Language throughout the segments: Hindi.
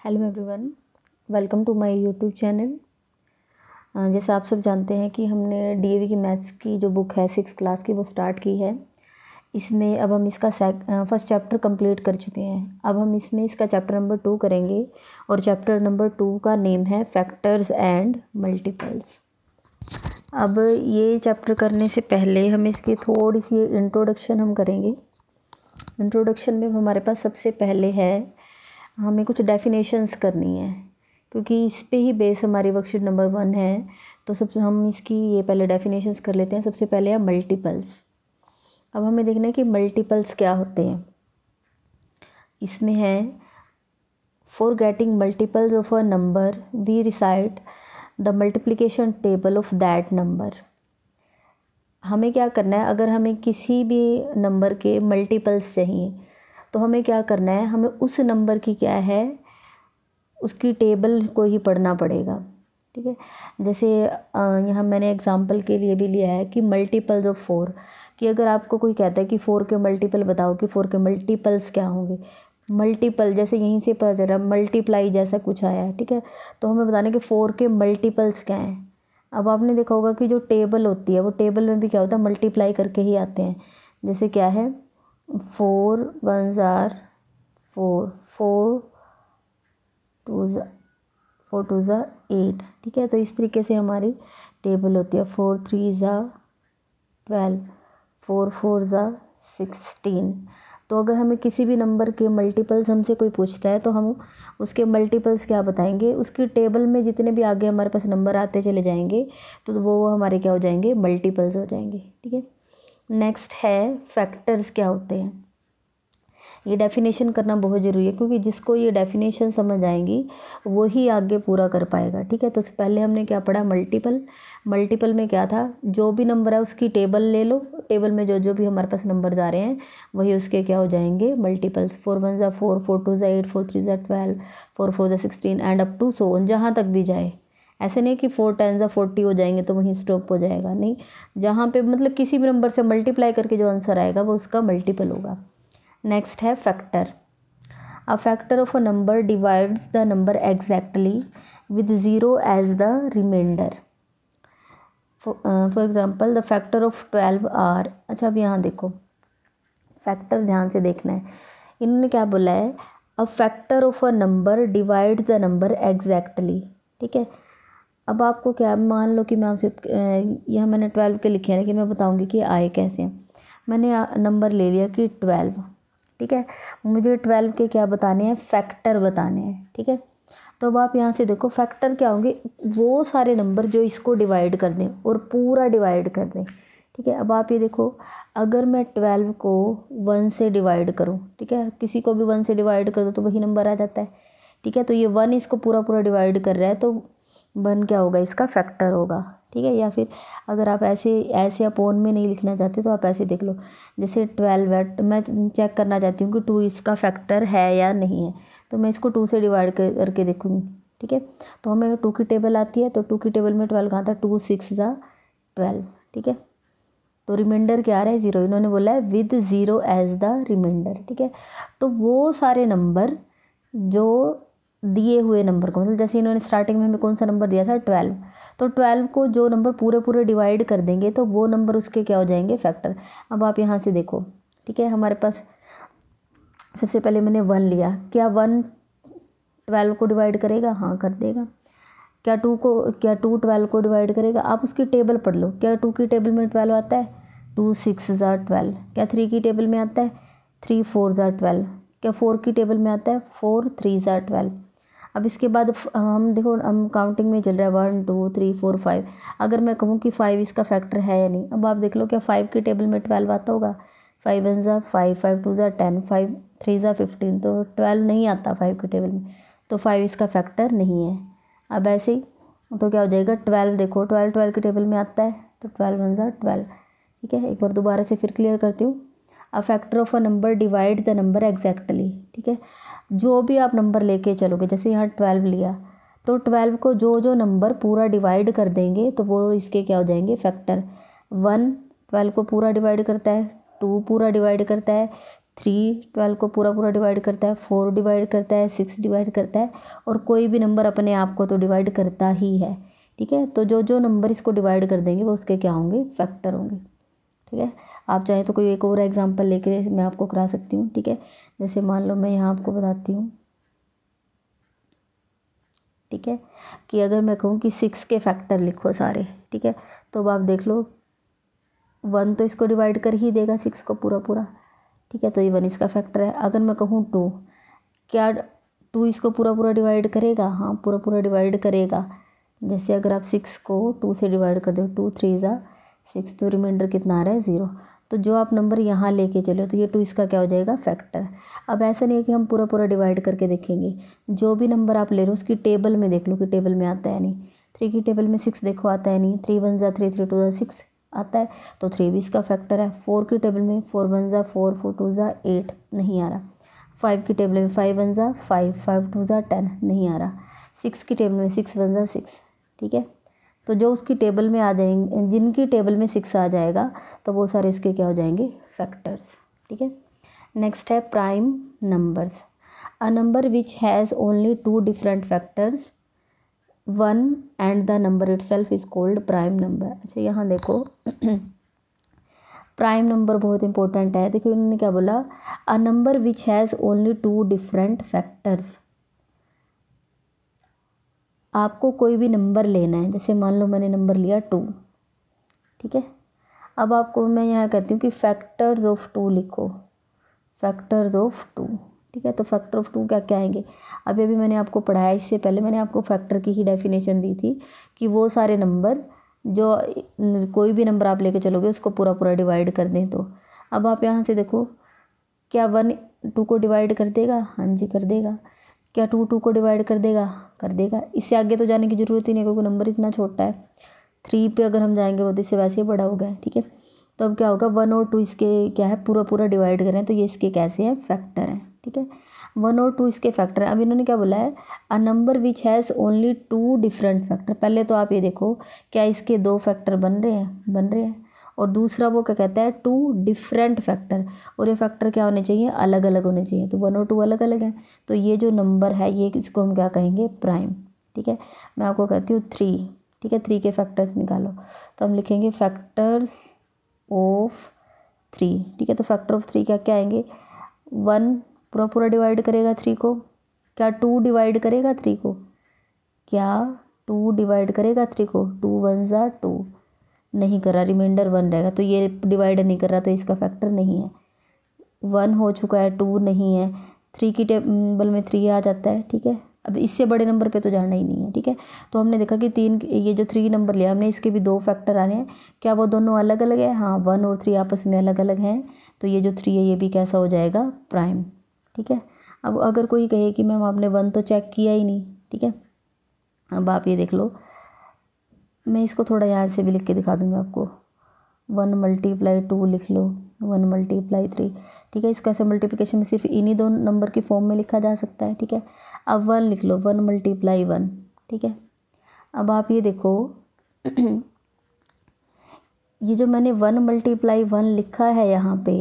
Hello everyone, welcome to my YouTube channel. जैसा आप सब जानते हैं कि हमने डीएवी की मैथ्स की जो बुक है 6th क्लास की वो स्टार्ट की है। इसमें अब हम इसका फर्स्ट चैप्टर कंप्लीट कर चुके हैं। अब हम इसमें इसका चैप्टर नंबर 2 करेंगे और चैप्टर नंबर 2 का नेम है फैक्टर्स एंड मल्टीपल्स। अब ये चैप्टर करने से पहले हम इसकी थोड़ी सी इंट्रोडक्शन हम करेंगे। इंट्रोडक्शन में हमारे पास सबसे पहले है हमें कुछ डेफिनेशंस करनी है, क्योंकि इस पे ही बेस हमारी वर्कशीट नंबर 1 है। तो सबसे हम इसकी ये पहले डेफिनेशंस कर लेते हैं। सबसे पहले है मल्टीपल्स। अब हमें देखना है कि मल्टीपल्स क्या होते हैं। इसमें है for getting multiples of a number we recite the multiplication table of that number. हमें क्या करना है, अगर हमें किसी भी नंबर के मल्टीपल्स चाहिए तो हमें क्या करना है, हमें उस नंबर की क्या है उसकी टेबल को ही पढ़ना पड़ेगा। ठीक है, जैसे यहाँ मैंने एग्जांपल के लिए भी लिया है कि मल्टीपल्स ऑफ 4, कि अगर आपको कोई कहता है कि 4 के मल्टीपल बताओ कि 4 के मल्टीपल्स क्या होंगे। मल्टीपल जैसे यहीं से पता चल रहा है मल्टीप्लाई जैसा कुछ आया है। ठीक है, तो हमें बताना है कि 4 के मल्टीपल्स क्या हैं। अब आपने देखा होगा कि जो टेबल होती है वो टेबल में भी क्या होता है, मल्टीप्लाई करके ही आते हैं। जैसे क्या है 4 1s are 4, 4 2s are 8। ठीक है, तो इस तरीके से हमारी टेबल होती है। 4 3s are 12, 4 4s are 16। तो अगर हमें किसी भी नंबर के मल्टीपल्स हमसे कोई पूछता है तो हम उसके मल्टीपल्स क्या बताएंगे, उसकी टेबल में जितने भी आगे हमारे पास नंबर आते चले जाएंगे तो वो हमारे क्या हो जाएंगे, मल्टीपल्स हो जाएंगे। ठीक है, नेक्स्ट है फैक्टर्स क्या होते हैं। ये डेफिनेशन करना बहुत ज़रूरी है, क्योंकि जिसको ये डेफिनेशन समझ आएंगी वो ही आगे पूरा कर पाएगा। ठीक है, तो पहले हमने क्या पढ़ा, मल्टीपल। मल्टीपल में क्या था, जो भी नंबर है उसकी टेबल ले लो, टेबल में जो जो भी हमारे पास नंबर आ रहे हैं वही उसके क्या हो जाएंगे, multiples. 4 1s are 4, 4 2s are 8, 4 3s are 12, 4 4s are 16 and up to so on, जहाँ तक भी जाए। ऐसे नहीं कि 4 10s are 40 हो जाएंगे तो वहीं स्टॉप हो जाएगा, नहीं, जहाँ पे मतलब किसी भी नंबर से मल्टीप्लाई करके जो आंसर आएगा वो उसका मल्टीपल होगा। नेक्स्ट है factor. A factor of a number divides the number exactly with zero as the remainder. For example the factor of 12 are. अच्छा, अब यहाँ देखो फैक्टर ध्यान से देखना है। इन्होंने क्या बोला है, a factor of a number divides the number exactly. ठीक है, अब आपको क्या, मान लो कि मैं आपसे यहाँ मैंने 12 के लिखे हैं, लेकिन मैं बताऊँगी कि आए कैसे हैं। मैंने नंबर ले लिया कि 12। ठीक है, मुझे 12 के क्या बताने हैं, फैक्टर बताने हैं। ठीक है, तो अब आप यहाँ से देखो फैक्टर क्या होंगे, वो सारे नंबर जो इसको डिवाइड कर दें और पूरा डिवाइड कर दें। ठीक है, अब आप ये देखो, अगर मैं 12 को 1 से डिवाइड करूँ, ठीक है, किसी को भी 1 से डिवाइड कर दो तो वही नंबर आ जाता है। ठीक है, तो ये 1 इसको पूरा पूरा डिवाइड कर रहा है तो 1 क्या होगा, इसका फैक्टर होगा। ठीक है, या फिर अगर आप ऐसे ऐसे अपोन में नहीं लिखना चाहते तो आप ऐसे देख लो, जैसे 12 है, मैं चेक करना चाहती हूँ कि 2 इसका फैक्टर है या नहीं है, तो मैं इसको 2 से डिवाइड करके देखूँगी। ठीक है, तो हमें 2 की टेबल आती है, तो 2 की टेबल में 12 कहाँ था, 2 6 जा 12। ठीक है, तो रिमाइंडर क्या आ रहा है, 0। इन्होंने बोला है with zero as the remainder. ठीक है, तो वो सारे नंबर जो दिए हुए नंबर को, मतलब जैसे इन्होंने स्टार्टिंग में हमें कौन सा नंबर दिया था, 12, तो 12 को जो नंबर पूरे पूरे डिवाइड कर देंगे तो वो नंबर उसके क्या हो जाएंगे, फैक्टर। अब आप यहाँ से देखो, ठीक है, हमारे पास सबसे पहले मैंने 1 लिया, क्या 1 12 को डिवाइड करेगा, हाँ कर देगा। क्या 2 12 को डिवाइड करेगा, आप उसकी टेबल पढ़ लो, क्या 2 की टेबल में 12 आता है, 2 6s are 12। क्या 3 की टेबल में आता है, 3 4s are 12। क्या 4 की टेबल में आता है, 4 3s are 12। अब इसके बाद हम देखो, हम काउंटिंग में चल रहा है 1 2 3 4 5। अगर मैं कहूँ कि 5 इसका फैक्टर है या नहीं, अब आप देख लो, क्या 5 की टेबल में 12 आता होगा, 5 1s are 5, 5 2s are 10, 5 3s are 15, तो 12 नहीं आता 5 की टेबल में, तो 5 इसका फैक्टर नहीं है। अब ऐसे ही तो क्या हो जाएगा, 12 देखो, 12 की टेबल में आता है, तो 12 1s are 12। ठीक है, एक बार दोबारा से फिर क्लियर करती हूँ। A factor of a number divide the number exactly. ठीक है, जो भी आप नंबर लेके चलोगे, जैसे यहाँ 12 लिया, तो 12 को जो जो नंबर पूरा डिवाइड कर देंगे तो वो इसके क्या हो जाएंगे, फैक्टर। 1 12 को पूरा डिवाइड करता है, 2 पूरा डिवाइड करता है, 12 को पूरा पूरा डिवाइड करता है, 4 डिवाइड करता है, 6 डिवाइड करता है, और कोई भी नंबर अपने आप को तो डिवाइड करता ही है। ठीक है, तो जो जो नंबर इसको डिवाइड कर देंगे वो उसके क्या होंगे, फैक्टर होंगे। ठीक है, आप चाहें तो कोई एक और एग्जांपल लेके मैं आपको करा सकती हूँ। ठीक है, जैसे मान लो मैं यहाँ आपको बताती हूँ। ठीक है, कि अगर मैं कहूँ कि 6 के फैक्टर लिखो सारे, ठीक है, तो अब आप देख लो 1 तो इसको डिवाइड कर ही देगा 6 को पूरा पूरा। ठीक है, तो ये 1 इसका फैक्टर है। अगर मैं कहूँ 2, क्या 2 इसको पूरा पूरा डिवाइड करेगा? हाँ, पूरा पूरा डिवाइड करेगा। जैसे अगर आप 6 को 2 से डिवाइड कर दो, 2 3 ज़ा 6, तो रिमाइंडर कितना आ रहा है 0। तो जो आप नंबर यहाँ लेके चलो तो ये 2 इसका क्या हो जाएगा, फैक्टर। अब ऐसा नहीं है कि हम पूरा पूरा डिवाइड करके देखेंगे, जो भी नंबर आप ले रहे हो उसकी टेबल में देख लो कि टेबल में आता है नहीं। 3 की टेबल में 6 देखो आता है नहीं, 3 1 ज़ा 3 3 2 ज़ा 6 आता है, तो 3 भी इसका फैक्टर है। 4 की टेबल में 4 1 ज़ा 4 4 2 ज़ा 8 नहीं आ रहा। 5 की टेबल में 5 1 ज़ा 5 5 2 ज़ा 10 नहीं आ रहा। 6 की टेबल में 6 1 ज़ा 6। ठीक है, तो जो उसकी टेबल में आ जाएंगे, जिनकी टेबल में 6 आ जाएगा तो वो सारे इसके क्या हो जाएंगे, फैक्टर्स। ठीक है, नेक्स्ट है prime numbers. A number which has only 2 different factors 1 and the number itself is called prime number. अच्छा, यहाँ देखो प्राइम नंबर बहुत इंपॉर्टेंट है। देखो इन्होंने क्या बोला, a number which has only 2 different factors. आपको कोई भी नंबर लेना है, जैसे मान लो मैंने नंबर लिया 2। ठीक है, अब आपको मैं यहाँ कहती हूँ कि फैक्टर्स ऑफ 2 लिखो, फैक्टर्स ऑफ 2। ठीक है, तो फैक्टर ऑफ 2 क्या क्या आएंगे, अभी अभी मैंने आपको पढ़ाया, इससे पहले मैंने आपको फैक्टर की ही डेफिनेशन दी थी कि वो सारे नंबर जो कोई भी नंबर आप लेके चलोगे उसको पूरा पूरा डिवाइड कर दें। तो अब आप यहाँ से देखो, क्या 1 2 को डिवाइड कर देगा? हाँ जी, कर देगा। क्या 2 2 को डिवाइड कर देगा? कर देगा। इससे आगे तो जाने की ज़रूरत ही नहीं, क्योंकि नंबर इतना छोटा है। 3 पे अगर हम जाएंगे वो तो इससे वैसे ही बड़ा हो गया। ठीक है, तो अब क्या होगा, 1 और 2 इसके क्या है, पूरा पूरा डिवाइड करें तो ये इसके कैसे हैं, फैक्टर हैं। ठीक है, 1 और 2 इसके फैक्टर हैं। अब इन्होंने क्या बोला है, a number which has only 2 different factor. पहले तो आप ये देखो, क्या इसके 2 फैक्टर बन रहे हैं? बन रहे हैं। और दूसरा वो क्या कहता है, 2 डिफरेंट फैक्टर, और ये फैक्टर क्या होने चाहिए, अलग अलग होने चाहिए। तो 1 और 2 अलग अलग हैं, तो ये जो नंबर है ये इसको हम क्या कहेंगे, प्राइम। ठीक है, मैं आपको कहती हूँ 3। ठीक है, 3 के फैक्टर्स निकालो, तो हम लिखेंगे फैक्टर्स ऑफ 3। ठीक है, तो फैक्टर ऑफ 3 क्या क्या आएंगे, 1 पूरा पूरा डिवाइड करेगा 3 को। क्या 2 डिवाइड करेगा 3 को? क्या 2 डिवाइड करेगा 3 को? 2 1 ज़ा 2 नहीं कर रहा, रिमाइंडर 1 रहेगा, तो ये डिवाइड नहीं कर रहा, तो इसका फैक्टर नहीं है। 1 हो चुका है, 2 नहीं है, 3 की टेबल में 3 आ जाता है। ठीक है, अब इससे बड़े नंबर पे तो जाना ही नहीं है। ठीक है, तो हमने देखा कि 3, ये जो 3 नंबर लिया हमने, इसके भी 2 फैक्टर आ रहे हैं। क्या वो दोनों अलग अलग है? हाँ, 1 और 3 आपस में अलग अलग हैं, तो ये जो 3 है ये भी कैसा हो जाएगा, प्राइम। ठीक है, अब अगर कोई कहे कि मैम आपने 1 तो चेक किया ही नहीं। ठीक है, अब आप ये देख लो, मैं इसको थोड़ा यहाँ से भी लिख के दिखा दूँगी आपको। 1 × 2 लिख लो, 1 × 3। ठीक है, इसका ऐसे मल्टीप्लिकेशन में सिर्फ इन्हीं 2 नंबर की फॉर्म में लिखा जा सकता है। ठीक है, अब 1 लिख लो, 1 × 1। ठीक है, अब आप ये देखो ये जो मैंने 1 × 1 लिखा है यहाँ पे,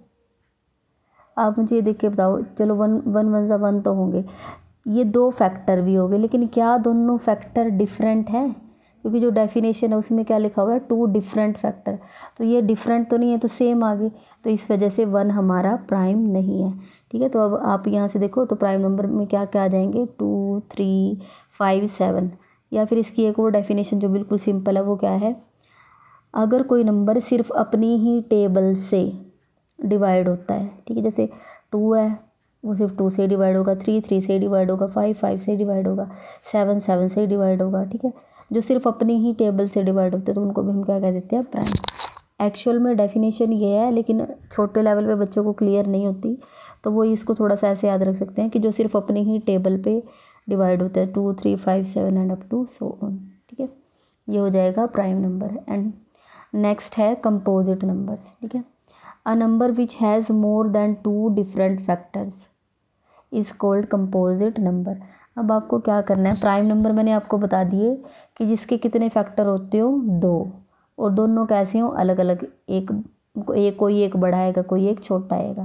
आप मुझे ये देख के बताओ, चलो 1 1 1 ज़ा 1 तो होंगे, ये 2 फैक्टर भी हो गए, लेकिन क्या दोनों फैक्टर डिफरेंट हैं? क्योंकि जो डेफिनेशन है उसमें क्या लिखा हुआ है, 2 डिफरेंट फैक्टर, तो ये डिफरेंट तो नहीं है, तो सेम आ गए, तो इस वजह से 1 हमारा प्राइम नहीं है। ठीक है, तो अब आप यहाँ से देखो, तो प्राइम नंबर में क्या क्या आ जाएंगे, 2 3 5 7। या फिर इसकी एक और डेफिनेशन जो बिल्कुल सिंपल है, वो क्या है, अगर कोई नंबर सिर्फ अपनी ही टेबल से डिवाइड होता है। ठीक है, जैसे 2 है, वो सिर्फ 2 से डिवाइड होगा, 3 3 से डिवाइड होगा, 5 5 से डिवाइड होगा, 7 7 से डिवाइड होगा। ठीक है, जो सिर्फ अपनी ही टेबल से डिवाइड होते हैं तो उनको भी हम क्या कह देते हैं, प्राइम। एक्चुअल में डेफिनेशन ये है, लेकिन छोटे लेवल पे बच्चों को क्लियर नहीं होती, तो वो इसको थोड़ा सा ऐसे याद रख सकते हैं कि जो सिर्फ अपनी ही टेबल पे डिवाइड होते हैं, 2 3 5 7 and up to so on. ठीक है, ये हो जाएगा प्राइम नंबर। एंड नेक्स्ट है कंपोजिट नंबर्स। ठीक है, a number which has more than 2 different factors is called composite number. अब आपको क्या करना है, प्राइम नंबर मैंने आपको बता दिए कि जिसके कितने फैक्टर होते हो, 2, और दोनों कैसे हो, अलग अलग, एक कोई एक बड़ा आएगा, कोई एक छोटा आएगा।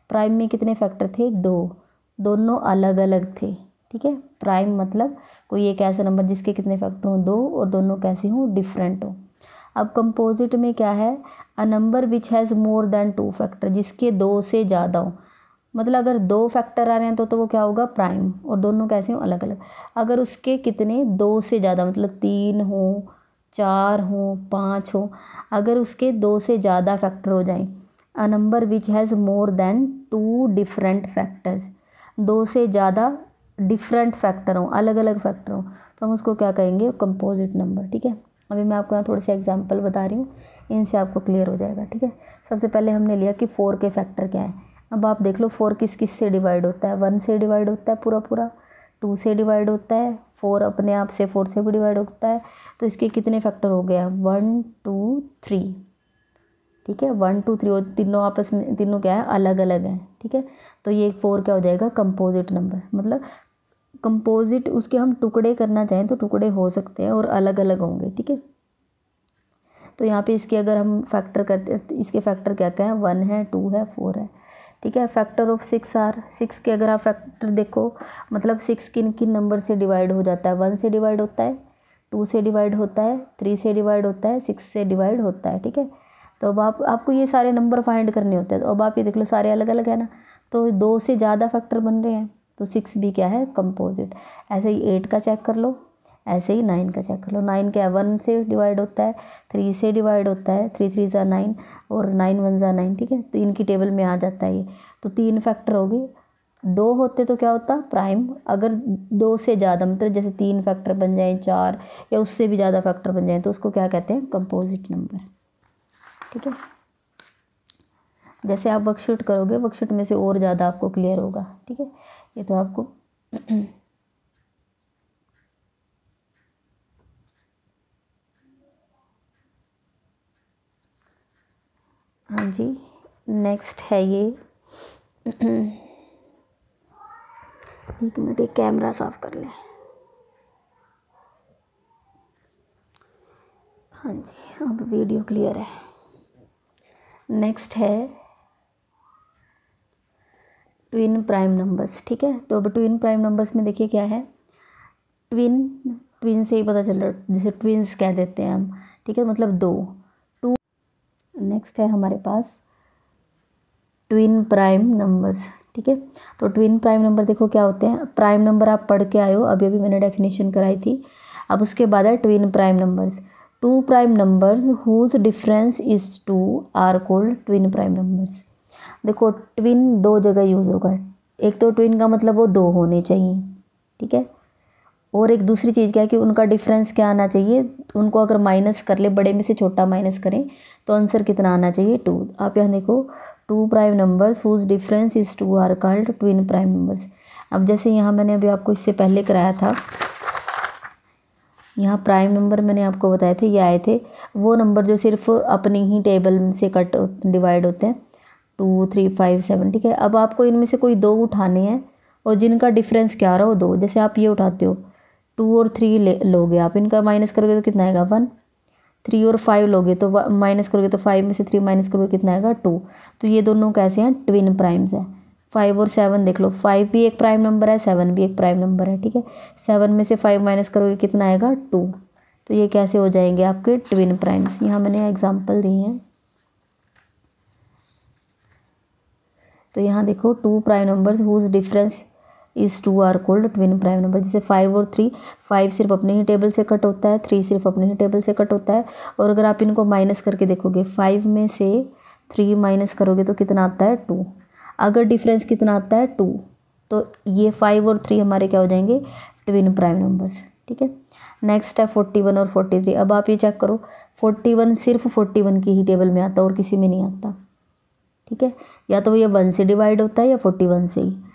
प्राइम में कितने फैक्टर थे, 2, दोनों अलग अलग थे, ठीक है। प्राइम मतलब कोई एक ऐसा नंबर जिसके कितने फैक्टर हों, 2, और दोनों कैसे हों, डिफरेंट हों। अब कंपोजिट में क्या है, a number which has more than 2 factor, जिसके 2 से ज़्यादा हो, मतलब अगर 2 फैक्टर आ रहे हैं तो वो क्या होगा, प्राइम, और दोनों कैसे हो, अलग अलग। अगर उसके कितने 2 से ज़्यादा, मतलब 3 हो, 4 हो, 5 हो, अगर उसके 2 से ज़्यादा फैक्टर हो जाएं, a number which has more than 2 different factors, 2 से ज़्यादा डिफरेंट फैक्टर हों, अलग अलग फैक्टर हों, तो हम उसको क्या कहेंगे, कंपोजिट नंबर, ठीक है। अभी मैं आपको यहाँ थोड़े से एग्जांपल बता रही हूँ, इनसे आपको क्लियर हो जाएगा, ठीक है। सबसे पहले हमने लिया कि 4 के फैक्टर क्या है। अब आप देख लो 4 किस किस से डिवाइड होता है, 1 से डिवाइड होता है पूरा पूरा, 2 से डिवाइड होता है, 4 अपने आप से 4 से भी डिवाइड होता है। तो इसके कितने फैक्टर हो गया, 1 2 3, ठीक है। 1 2 3 और तीनों आपस में, तीनों क्या है, अलग अलग हैं, ठीक है। तो ये 4 क्या हो जाएगा, कंपोजिट नंबर। मतलब कंपोजिट, उसके हम टुकड़े करना चाहें तो टुकड़े हो सकते हैं और अलग अलग होंगे, ठीक है। तो यहाँ पे इसके अगर हम फैक्टर करते हैं तो इसके फैक्टर क्या क्या है, 1 है, 2 है, 4 है, ठीक है। फैक्टर ऑफ 6 आर, 6 के अगर आप फैक्टर देखो, मतलब 6 किन किन नंबर से डिवाइड हो जाता है, 1 से डिवाइड होता है, 2 से डिवाइड होता है, 3 से डिवाइड होता है, 6 से डिवाइड होता है, ठीक है। तो अब आपको ये सारे नंबर फाइंड करने होते हैं। तो अब आप ये देख लो सारे अलग अलग है ना, तो 2 से ज़्यादा फैक्टर बन रहे हैं, तो 6 भी क्या है, कंपोजिट। ऐसे ही 8 का चेक कर लो, ऐसे ही 9 का चेक कर लो। 9 क्या है, 1 से डिवाइड होता है, 3 से डिवाइड होता है, 3 3 ज़ा 9 और 9 1 ज़ा 9, ठीक है। तो इनकी टेबल में आ जाता है ये। तो 3 फैक्टर हो गए, 2 होते तो क्या होता, प्राइम। अगर 2 से ज़्यादा, मतलब जैसे 3 फैक्टर बन जाए, 4 या उससे भी ज़्यादा फैक्टर बन जाए, तो उसको क्या कहते हैं, कंपोजिट नंबर, ठीक है। जैसे आप वर्कशीट करोगे, वर्कशीट में से और ज़्यादा आपको क्लियर होगा, ठीक है। ये तो आपको हाँ जी, नेक्स्ट है ये एक मिनट, एक कैमरा साफ कर लें। हाँ जी, अब वीडियो क्लियर है। नेक्स्ट है ट्विन प्राइम नंबर्स, ठीक है। तो अब ट्विन प्राइम नंबर्स में देखिए क्या है, ट्विन से ही पता चल रहा है, जैसे ट्विन्स कह देते हैं हम, ठीक है, मतलब 2 2। नेक्स्ट है हमारे पास ट्विन प्राइम नंबर्स, ठीक है। तो ट्विन प्राइम नंबर देखो क्या होते हैं, प्राइम नंबर आप पढ़ के आए हो, अभी अभी मैंने डेफिनेशन कराई थी। अब उसके बाद है twin prime numbers. 2 prime numbers whose difference is 2 are called twin prime numbers. देखो ट्विन 2 जगह यूज़ होगा, एक तो ट्विन का मतलब वो 2 होने चाहिए, ठीक है, और एक दूसरी चीज़ क्या है कि उनका डिफरेंस क्या आना चाहिए, उनको अगर माइनस कर ले, बड़े में से छोटा माइनस करें तो आंसर कितना आना चाहिए, 2। आप यहाँ देखो 2 prime numbers whose difference is 2 are called twin prime numbers. अब जैसे यहाँ मैंने अभी आपको इससे पहले कराया था, यहाँ प्राइम नंबर मैंने आपको बताए थे, ये आए थे वो नंबर जो सिर्फ अपनी ही टेबल से कट डिवाइड होते हैं, 2 3 5 7, ठीक है। अब आपको इनमें से कोई 2 उठाने हैं और जिनका डिफरेंस क्या रहा हो 2, जैसे आप ये उठाते हो 2 और 3 लोगे आप, इनका माइनस करोगे तो कितना आएगा 1, 3 और 5 लोगे तो माइनस करोगे तो 5 में से 3 माइनस करोगे कितना आएगा 2। तो ये दोनों कैसे हैं, ट्विन प्राइम्स हैं। 5 और 7 देख लो, 5 भी एक प्राइम नंबर है, 7 भी एक प्राइम नंबर है, ठीक है। 7 में से 5 माइनस करोगे कितना आएगा 2। तो ये कैसे हो जाएंगे आपके ट्विन प्राइम्स, यहाँ मैंने एग्जाम्पल दी हैं। तो यहाँ देखो 2 prime numbers whose difference is 2 are called twin prime number. जैसे 5 और 3, 5 सिर्फ अपने ही टेबल से कट होता है, 3 सिर्फ अपने ही टेबल से कट होता है। और अगर आप इनको माइनस करके देखोगे, 5 में से 3 माइनस करोगे तो कितना आता है 2। अगर डिफरेंस कितना आता है 2, तो ये 5 और 3 हमारे क्या हो जाएंगे, ट्विन प्राइम नंबर्स, ठीक है। नेक्स्ट है 41 और 43। अब आप ये चेक करो, 41 सिर्फ 41 की ही टेबल में आता है और किसी में नहीं आता, ठीक है। या तो ये 1 से डिवाइड होता है या 41 से ही।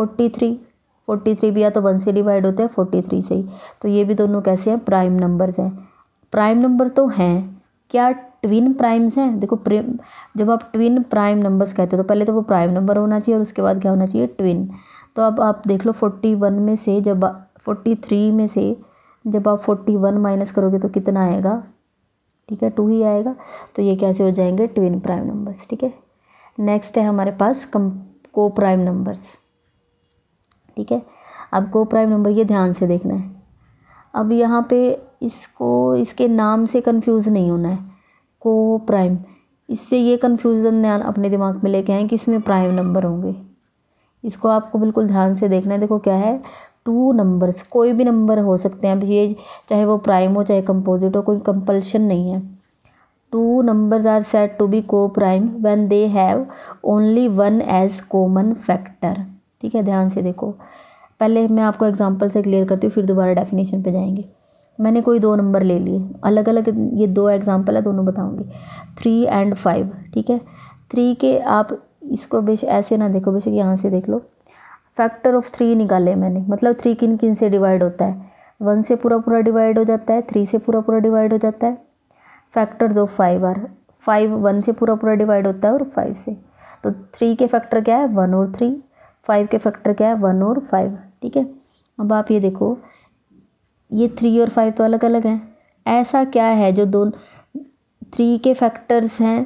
43 भी या तो 1 से डिवाइड होते हैं 43 से ही। तो ये भी दोनों कैसे हैं, प्राइम नंबर्स हैं। प्राइम नंबर तो हैं, क्या ट्विन प्राइम्स हैं, देखो जब आप ट्विन प्राइम नंबर्स कहते हो तो पहले तो वो प्राइम नंबर होना चाहिए और उसके बाद क्या होना चाहिए, ट्विन। तो अब आप देख लो 41 में से जब 43 में से जब आप 41 माइनस करोगे तो कितना आएगा, ठीक है, 2 ही आएगा। तो ये कैसे हो जाएंगे, ट्विन प्राइम नंबर्स, ठीक है। नेक्स्ट है हमारे पास को प्राइम नंबर्स। ठीक है, अब को प्राइम नंबर ये ध्यान से देखना है। अब यहाँ पे इसको इसके नाम से कंफ्यूज नहीं होना है, को प्राइम, इससे ये कन्फ्यूज़न अपने दिमाग में लेके आए कि इसमें प्राइम नंबर होंगे। इसको आपको बिल्कुल ध्यान से देखना है। देखो क्या है, टू नंबर्स, कोई भी नंबर हो सकते हैं। अब ये चाहे वो प्राइम हो चाहे कंपोजिट हो, कोई कंपल्शन नहीं है। Two numbers are said to be coprime when they have only one as common factor. ठीक है, ध्यान से देखो। पहले मैं आपको एग्जांपल से क्लियर करती हूँ, फिर दोबारा डेफिनेशन पे जाएंगे। मैंने कोई दो नंबर ले लिए, अलग अलग, ये दो एग्जांपल है, दोनों बताऊंगी, 3 और 5। ठीक है, 3 के आप इसको बेश ऐसे ना देखो, बेशक यहाँ से देख लो। फैक्टर ऑफ 3 निकाले मैंने, मतलब 3 किन किन से डिवाइड होता है, 1 से पूरा पूरा डिवाइड हो जाता है, 3 से पूरा पूरा डिवाइड हो जाता है। फैक्टर्स ऑफ 5 आर 5 1 से पूरा पूरा डिवाइड होता है और 5 से। तो 3 के फैक्टर क्या है, 1 और 3। 5 के फैक्टर क्या है, 1 और 5। ठीक है, अब आप ये देखो, ये 3 और 5 तो अलग अलग हैं। ऐसा क्या है जो 3 के फैक्टर्स हैं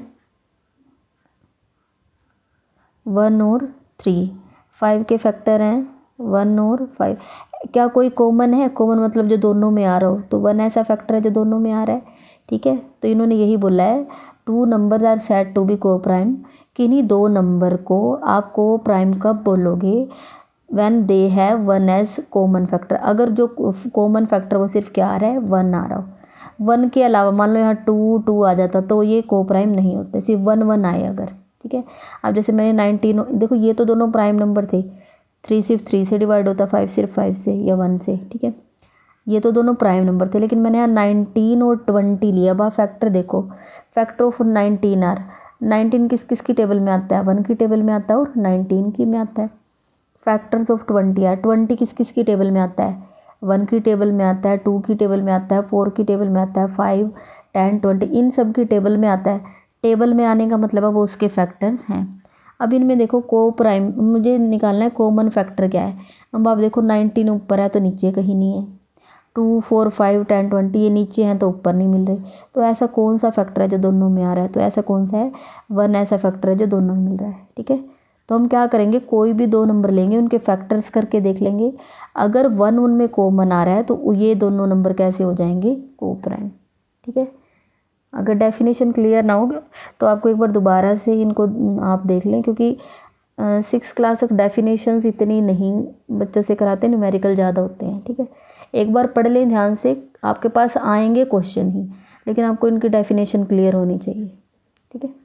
1 और 3, 5 के फैक्टर हैं 1 और 5। क्या कोई कॉमन है? कॉमन मतलब जो दोनों में आ रहा हो, तो 1 ऐसा फैक्टर है जो दोनों में आ रहा है। ठीक है, तो इन्होंने यही बोला है, two numbers are said to be coprime, किन्हीं दो नंबर को आप को प्राइम कब बोलोगे, when they have one as common factor. अगर जो कॉमन फैक्टर वो सिर्फ क्या आ रहा है, 1 आ रहा हो। 1 के अलावा मान लो यहाँ 2 आ जाता तो ये को प्राइम नहीं होते, सिर्फ 1 आए अगर। ठीक है, अब जैसे मैंने 19, देखो ये तो दोनों प्राइम नंबर थे। 3 सिर्फ 3 से डिवाइड होता, 5 सिर्फ 5 से या 1 से। ठीक है, ये तो दोनों प्राइम नंबर थे, लेकिन मैंने यहाँ 19 और 20 लिया। अब आप फैक्टर देखो, फैक्टर ऑफ 19 आर, 19 किस किस की टेबल में आता है, 1 की टेबल में आता है और 19 की में आता है। फैक्टर्स ऑफ 20 आर, 20 किस किस की टेबल में आता है, 1 की टेबल में आता है, 2 की टेबल में आता है, 4 की टेबल में आता है, 5 10 20 इन सब की टेबल में आता है। टेबल में आने का मतलब है वो उसके फैक्टर्स हैं। अब इनमें देखो को प्राइम मुझे निकालना है, कॉमन फैक्टर क्या है। अब आप देखो 19 ऊपर है तो नीचे कहीं नहीं है, 2 4 5 10 20 ये नीचे हैं तो ऊपर नहीं मिल रहे। तो ऐसा कौन सा फैक्टर है जो दोनों में आ रहा है, तो ऐसा कौन सा है, 1 ऐसा फैक्टर है जो दोनों में मिल रहा है। ठीक है, तो हम क्या करेंगे, कोई भी दो नंबर लेंगे, उनके फैक्टर्स करके देख लेंगे। अगर 1 उनमें कॉमन आ रहा है तो ये दोनों नंबर कैसे हो जाएंगे, को प्राइम। ठीक है, अगर डेफिनेशन क्लियर ना होगा तो आपको एक बार दोबारा से इनको आप देख लें, क्योंकि 6 क्लास तक डेफिनेशंस इतनी नहीं बच्चों से कराते, न्यूमेरिकल ज़्यादा होते हैं। ठीक है, एक बार पढ़ लें ध्यान से, आपके पास आएंगे क्वेश्चन ही, लेकिन आपको इनकी डेफिनेशन क्लियर होनी चाहिए। ठीक है।